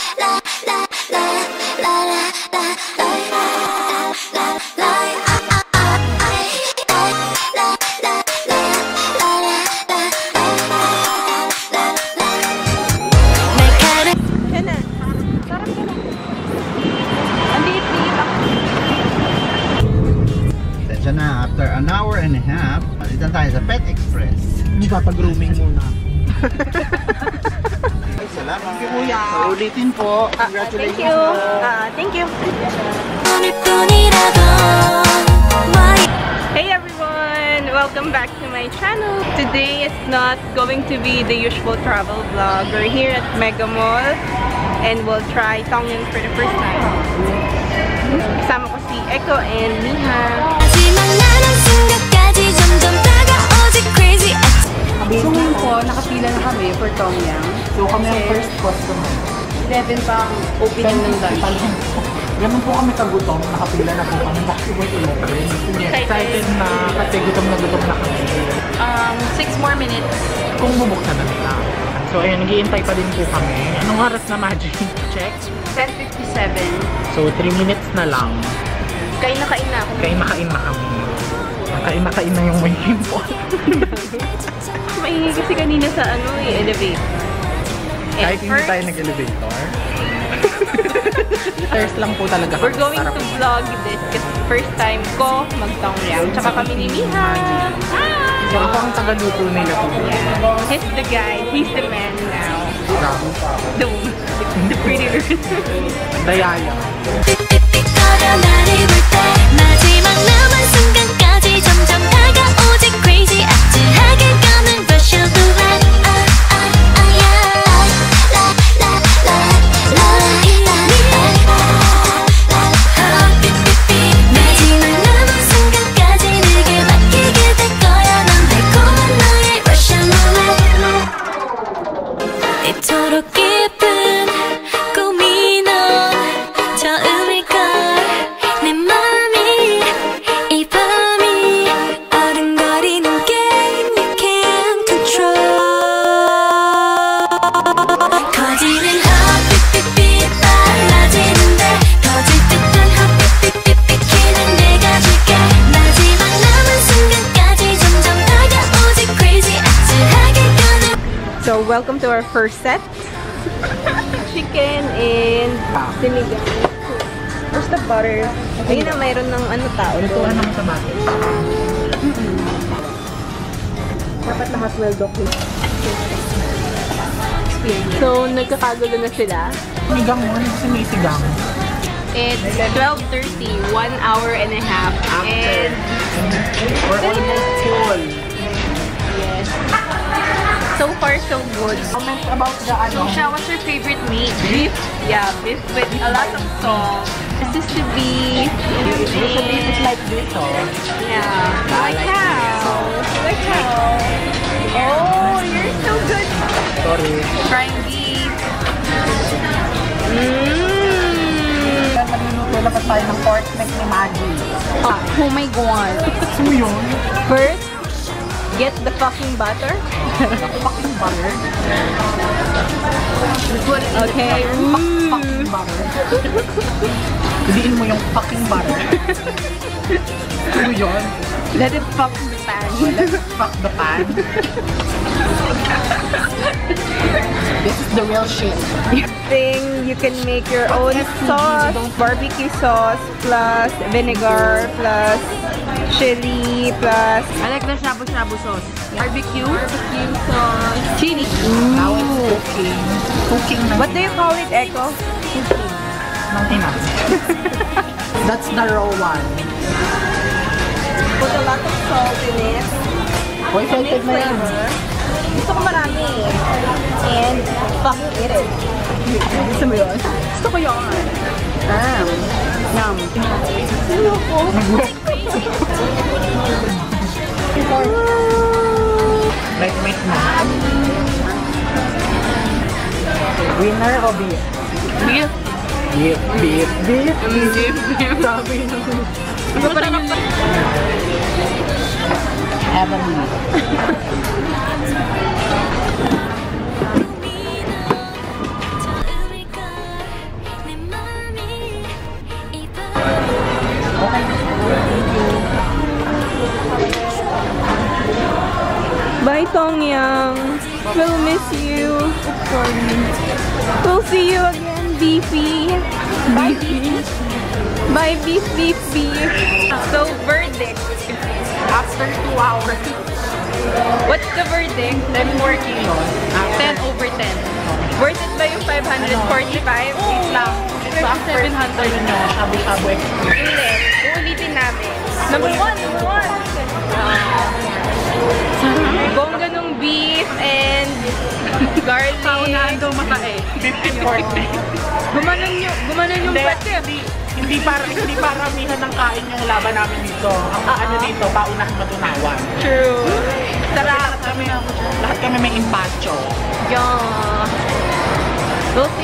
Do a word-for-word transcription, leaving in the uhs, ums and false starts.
Na, after an hour and a half, dito tayo sa Pet Express. Magpapag-grooming muna. Ay, salamat. Thank you, kuya. So, ulitin po. Congratulations. Thank you. Uh, thank you. Hey everyone! Welcome back to my channel. Today is not going to be the usual travel vlog. We're here at Mega Mall and we'll try Tongyang for the first time. Kasama ko si Echo and Miha. So ngayon po, nakapila na kami for Tongyang. So kami ang first customer. eleven pa ang opening ng lunch. Ganun po kami kagutom, nakapila na po kami. Bakit po eleven? Excited na kasi gutom na gutom na kami. Um, six more minutes. Kung bubuksan na nila. So ayun, nag-iintay pa din po kami. Anong oras na, Magic? Check? ten fifty-seven. So three minutes na lang. Kain na kain na ako. Kain na kain na kami. Kain na kain na yung may pimple. Maingay kasi kanina sa ano, i-elevate. Kahit hindi tayo nag-elevator. Stairs lang po talaga. We're going to vlog this kasi first time ko mag-Tongyang. Tsaka kami ni Miha. So ako ang tagaluto nila po. He's the guy. He's the man now. The, the pretty girl. Dayaya. So, welcome to our first set. Chicken and sinigang. Where's the butter? Ayun na, mayroon ng ano tao. Lutuan ng kamatis. Dapat lahat well documented. So, nagkakagulo na sila. Sinigang mo, kasi may sigang. It's twelve thirty, one hour and a half. And we're almost full. yes. So far, so good. Comment about the ano. Siya, what's your favorite meat? Beef? Yeah, beef with a lot of salt. This is the beef. Usually it's like this, oh. Yeah. Like how? Like how? Oh, you're so good. Sorry. Trying beef. Mmm. Magluluto na pa tayo ng pork neck ni Maggie. Oh my god. So yun? First, get the fucking butter. Fucking butter. Okay. Fucking butter. Piliin mo yung fucking butter. Ano yun? Let it fuck the pan. Let's fuck the pan. This is the real shit. Thing you can make your own sauce, barbecue sauce plus vinegar plus chili plus I like the shabu-shabu sauce. barbecue, barbecue sauce, chili. Now it's cooking. Cooking ng What do you call it, Echo? ng ina. That's the raw one. Put a lot of salt in it. Hoy, salted na yan. Gusto ko marami. And fucking eat it. Gusto mo yun? Gusto ko yun. Ah. Yum. Like, make na. Winner o beef? Beef. Beef, beef, beef, Beef. Beef. Sabi na. Ano pa rin yung Heavenly. Tongyang. We'll miss you. We'll see you again, Beefy. Bye, Beef. Bye, Beef, Beef, Beef. So, verdict. After two hours, What's the verdict? ten more kilos. ten over ten. Worth it ba yung five hundred forty-five? Wait lang. So, after seven hundred nyo, shabu-shabu experience. Ulit. Uulitin namin. Number one, number one. Bongga nung beef and garlic. Paunahan daw matae. fifteen forty. Gumanon yung, gumanon yung Hindi, pati. hindi, hindi para hindi paramihan ng kain yung laban namin dito. Ang ano dito, paunahan matunawan. True. Sarap. Lahat kami, lahat kami may impacho. Yeah. We'll